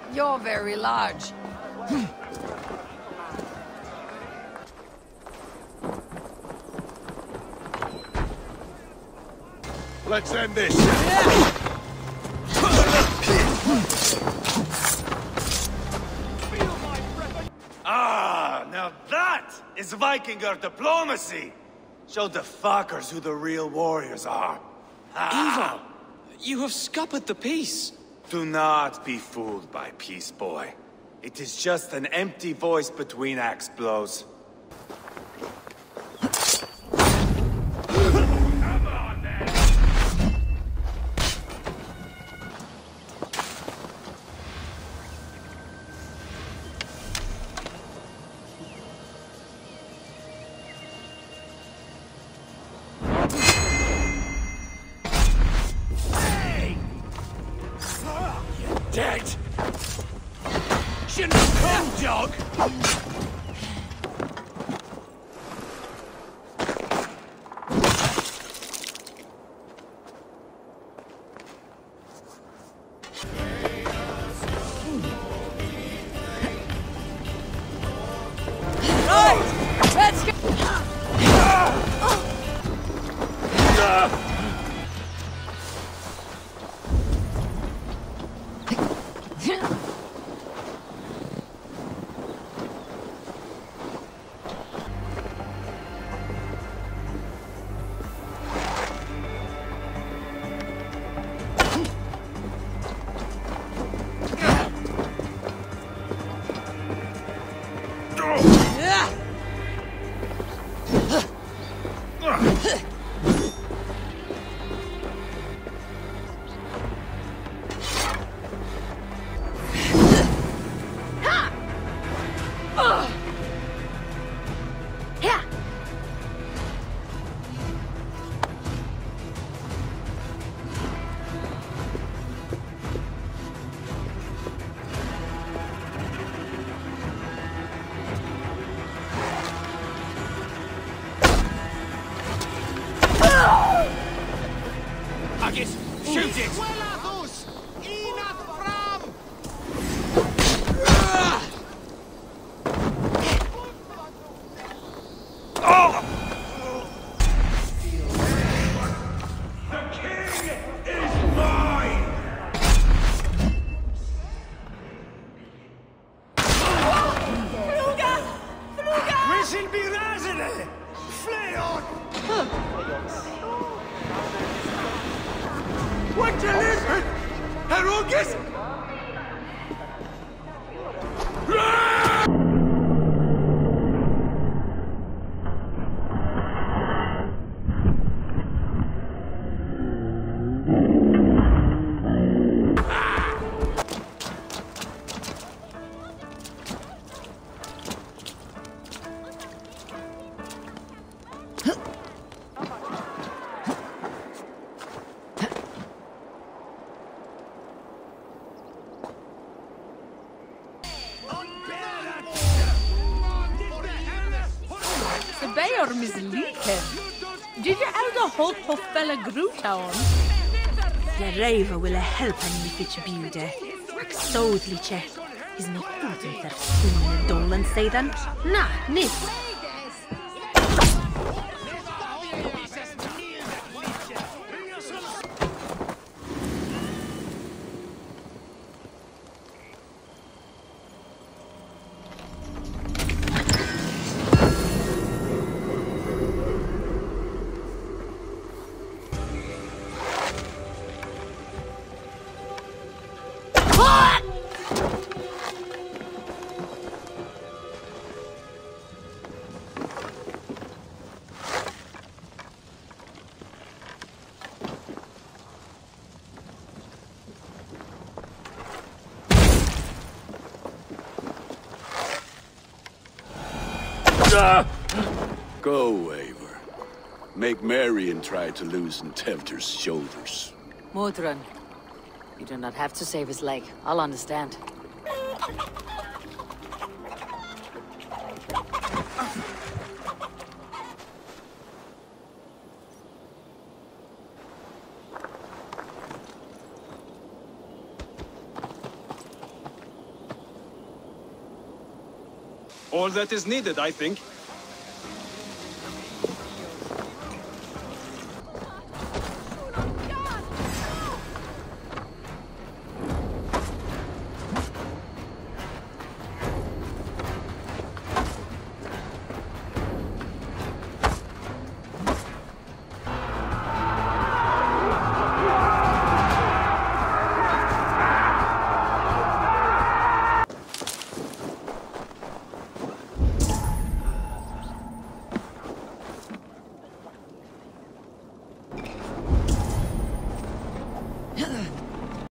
You're very large. Let's end this. Ah, now that is Vikinger diplomacy. Show the fuckers who the real warriors are. Ivar, you have scuppered the peace. Do not be fooled by peace, boy. It is just an empty voice between axe blows. Dead! Shouldn't have come, dog! Right! Let's go! Haggis, shoot it! What you listen? Herugis? Beor misliken. Did you elder hold på fella Grutown? The Rava will help him with each beauty. Axodliche. Is not good in their soon Dolan say then? Nah, nis. Go, Eivor. Make merry and try to loosen Tevter's shoulders. Modron, you do not have to save his leg. I'll understand. All that is needed, I think.